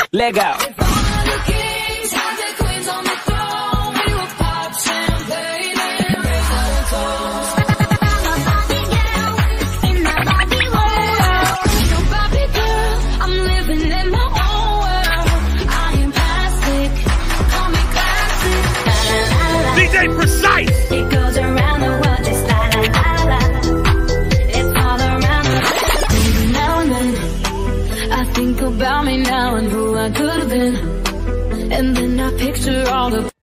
Let go. Precise. It goes around the world just la la la la. It's all around the world. Now and then I think about me now and who I could have been, and then I picture all the